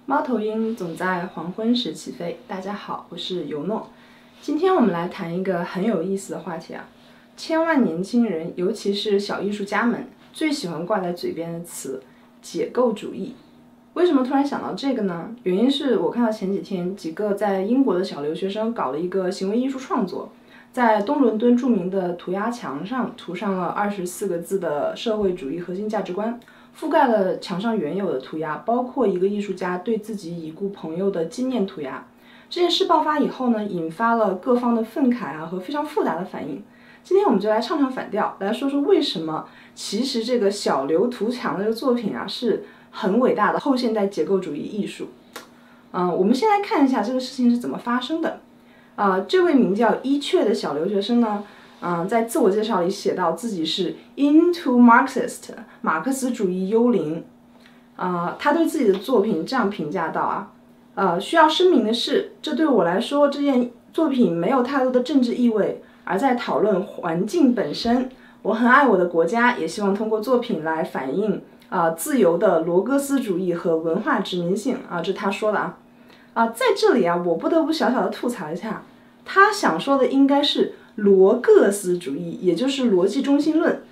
猫头鹰总在黄昏时起飞。大家好，我是尤诺。今天我们来谈一个很有意思的话题啊，千万年轻人，尤其是小艺术家们最喜欢挂在嘴边的词——解构主义。为什么突然想到这个呢？原因是我看到前几天几个在英国的小留学生搞了一个行为艺术创作，在东伦敦著名的涂鸦墙上涂上了24个字的社会主义核心价值观。覆盖了墙上原有的涂鸦，包括一个艺术家对自己已故朋友的纪念涂鸦。这件事爆发以后呢，引发了各方的愤慨和非常复杂的反应。今天我们就来唱唱反调，来说说为什么其实这个小刘涂墙的这个作品是很伟大的后现代解构主义艺术。我们先来看一下这个事情是怎么发生的。这位名叫伊雀的小留学生呢，在自我介绍里写到自己是 into Marxist 马克思主义幽灵。他对自己的作品这样评价道需要声明的是，这对我来说这件作品没有太多的政治意味，而在讨论环境本身。我很爱我的国家，也希望通过作品来反映自由的罗格斯主义和文化殖民性这是他说的在这里我不得不小小的吐槽一下，他想说的应该是罗格斯主义，也就是逻辑中心论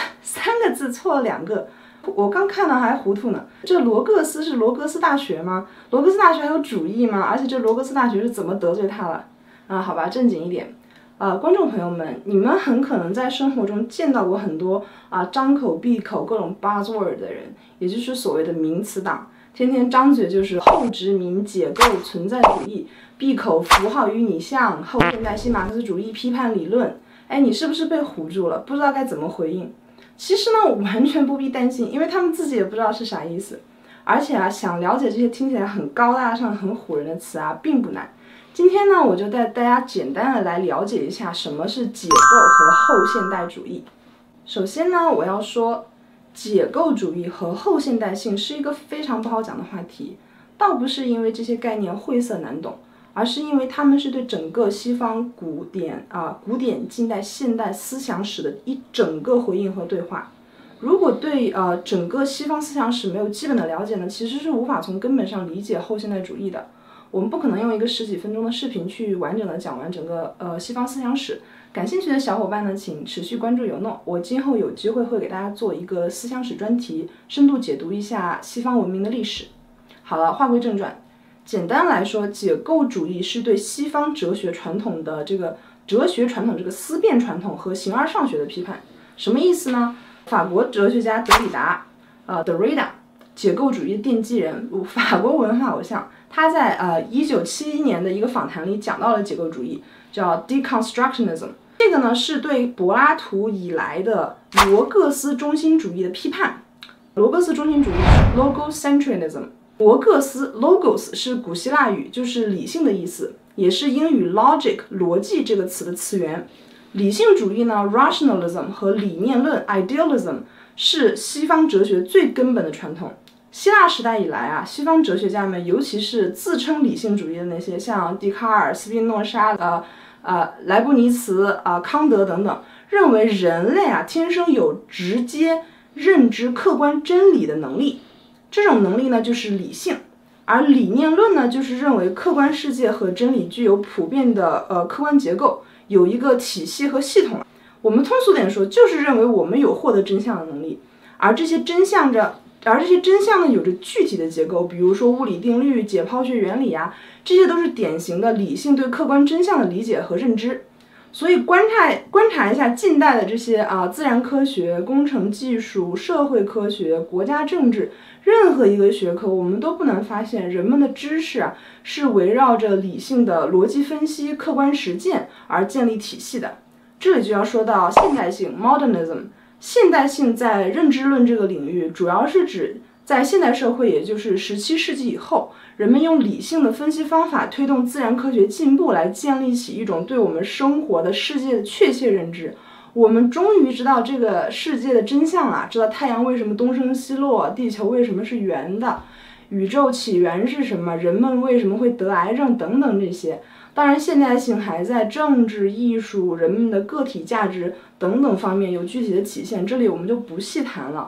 ，3个字错了2个，我刚看到还糊涂呢。这罗格斯是罗格斯大学吗？罗格斯大学还有主义吗？而且这罗格斯大学是怎么得罪他了？好吧，正经一点。观众朋友们，你们很可能在生活中见到过很多张口闭口各种 buzzword 的人，也就是所谓的名词党，天天张嘴就是后殖民、解构、存在主义，闭口符号与拟像、后现代新马克思主义批判理论。你是不是被唬住了？不知道该怎么回应？其实呢，完全不必担心，因为他们自己也不知道是啥意思。而且想了解这些听起来很高大上、很唬人的词并不难。今天呢，我就带大家简单的来了解一下什么是解构和后现代主义。首先呢，我要说，解构主义和后现代性是一个非常不好讲的话题，倒不是因为这些概念晦涩难懂，而是因为他们是对整个西方古典、近代、现代思想史的一整个回应和对话。如果对整个西方思想史没有基本的了解呢，其实是无法从根本上理解后现代主义的。我们不可能用一个10几分钟的视频去完整的讲完整个西方思想史。感兴趣的小伙伴呢，请持续关注尤诺，我今后有机会会给大家做一个思想史专题，深度解读一下西方文明的历史。好了，话归正传。简单来说，解构主义是对西方哲学传统这个思辨传统和形而上学的批判。什么意思呢？法国哲学家德里达，Derrida， 解构主义奠基人，法国文化偶像，他在1971年的一个访谈里讲到了解构主义，叫 deconstructionism。这个呢是对柏拉图以来的罗格斯中心主义的批判。罗格斯中心主义 logocentrism。罗格斯 logos 是古希腊语，就是理性的意思，也是英语 logic 逻辑这个词的词源。理性主义呢 rationalism 和理念论 idealism 是西方哲学最根本的传统。希腊时代以来西方哲学家们，尤其是自称理性主义的那些，像笛卡尔、斯宾诺莎、莱布尼茨、康德等等，认为人类天生有直接认知客观真理的能力。这种能力呢就是理性，而理念论呢就是认为客观世界和真理具有普遍的客观结构，有一个体系和系统。我们通俗点说，就是认为我们有获得真相的能力，而这些真相呢有着具体的结构，比如说物理定律、解剖学原理这些都是典型的理性对客观真相的理解和认知。所以观察一下近代的这些自然科学、工程技术、社会科学、国家政治，任何一个学科，我们都不难发现人们的知识是围绕着理性的逻辑分析、客观实践而建立体系的。这里就要说到现代性 modernism。现代性在认知论这个领域，主要是指在现代社会，也就是17世纪以后，人们用理性的分析方法推动自然科学进步，来建立起一种对我们生活的世界的确切认知。我们终于知道这个世界的真相知道太阳为什么东升西落，地球为什么是圆的，宇宙起源是什么，人们为什么会得癌症等等这些。当然，现代性还在政治、艺术、人们的个体价值等等方面有具体的体现，这里我们就不细谈了。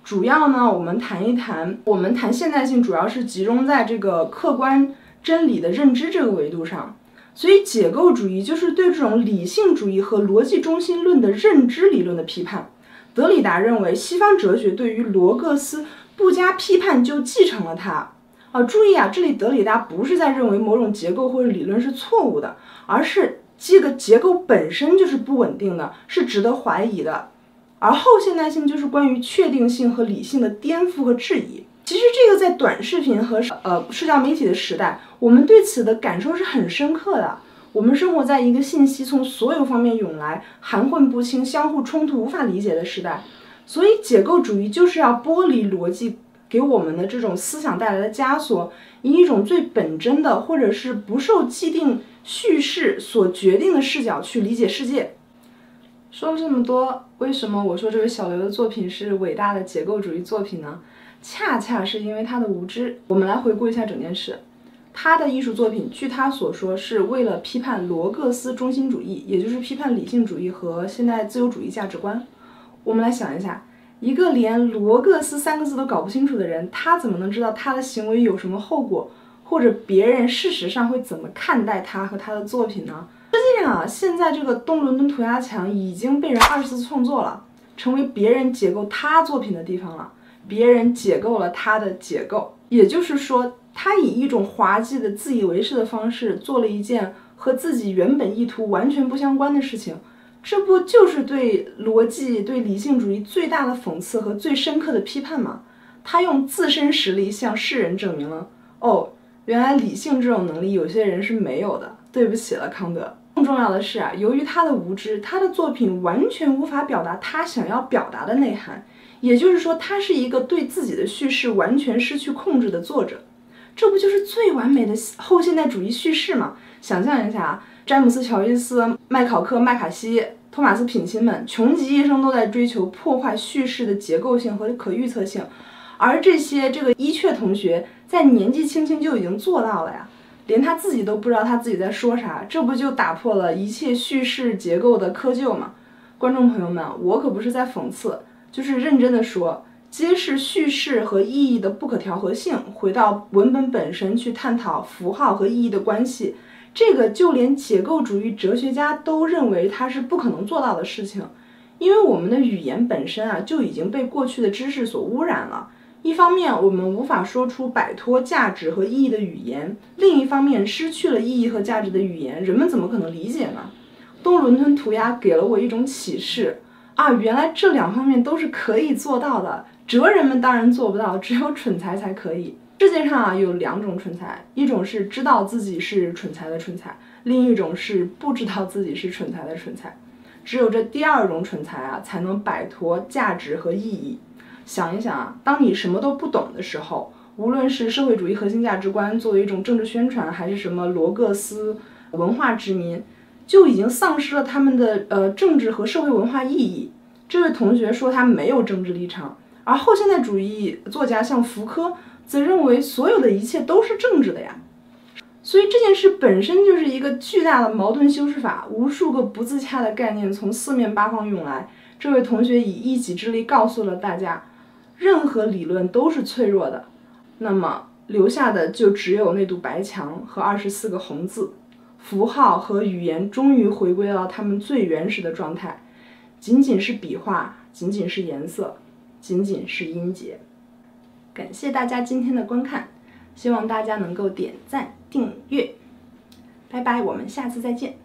主要呢，我们谈现代性，主要是集中在这个客观真理的认知这个维度上。所以解构主义就是对这种理性主义和逻辑中心论的认知理论的批判。德里达认为，西方哲学对于罗各斯不加批判就继承了它。注意啊，这里德里达不是在认为某种结构或者理论是错误的，而是这个结构本身就是不稳定的，是值得怀疑的。而后现代性就是关于确定性和理性的颠覆和质疑。其实这个在短视频和社交媒体的时代，我们对此的感受是很深刻的。我们生活在一个信息从所有方面涌来，含混不清、相互冲突、无法理解的时代。所以解构主义就是要剥离逻辑给我们的这种思想带来的枷锁，以一种最本真的或者是不受既定叙事所决定的视角去理解世界。说了这么多，为什么我说这位小刘的作品是伟大的解构主义作品呢？恰恰是因为他的无知。我们来回顾一下整件事。他的艺术作品，据他所说，是为了批判罗各斯中心主义，也就是批判理性主义和现代自由主义价值观。我们来想一下，一个连罗各斯3个字都搞不清楚的人，他怎么能知道他的行为有什么后果，或者别人事实上会怎么看待他和他的作品呢？实际上啊，现在这个东伦敦涂鸦墙已经被人2次创作了，成为别人解构他作品的地方了。别人解构了他的解构，也就是说，他以一种滑稽的自以为是的方式做了一件和自己原本意图完全不相关的事情。这不就是对逻辑、对理性主义最大的讽刺和最深刻的批判吗？他用自身实力向世人证明了，原来理性这种能力有些人是没有的。对不起了，康德。更重要的是啊，由于他的无知，他的作品完全无法表达他想要表达的内涵。也就是说，他是一个对自己的叙事完全失去控制的作者。这不就是最完美的后现代主义叙事吗？想象一下啊，詹姆斯·乔伊斯、麦考克、麦卡锡、托马斯·品钦们穷极一生都在追求破坏叙事的结构性和可预测性，而这个伊阙同学在年纪轻轻就已经做到了呀，连他自己都不知道他自己在说啥，这不就打破了一切叙事结构的窠臼吗？观众朋友们，我可不是在讽刺，就是认真的说，揭示叙事和意义的不可调和性，回到文本本身去探讨符号和意义的关系，这个就连解构主义哲学家都认为它是不可能做到的事情。因为我们的语言本身啊就已经被过去的知识所污染了。一方面我们无法说出摆脱价值和意义的语言，另一方面失去了意义和价值的语言，人们怎么可能理解呢？东伦敦涂鸦给了我一种启示啊，原来这2方面都是可以做到的。哲人们当然做不到，只有蠢材才可以。世界上啊有2种蠢材，一种是知道自己是蠢材的蠢材，另一种是不知道自己是蠢材的蠢材。只有这第2种蠢材啊，才能摆脱价值和意义。想一想啊，当你什么都不懂的时候，无论是社会主义核心价值观作为一种政治宣传，还是什么罗各斯文化殖民，就已经丧失了他们的政治和社会文化意义。这位同学说他没有政治立场，而后现代主义作家像福柯则认为所有的一切都是政治的呀。所以这件事本身就是一个巨大的矛盾修饰法，无数个不自洽的概念从4面8方涌来。这位同学以一己之力告诉了大家，任何理论都是脆弱的，那么留下的就只有那堵白墙和24个红字，符号和语言终于回归到它们最原始的状态，仅仅是笔画，仅仅是颜色，仅仅是音节。感谢大家今天的观看，希望大家能够点赞订阅，拜拜，我们下次再见。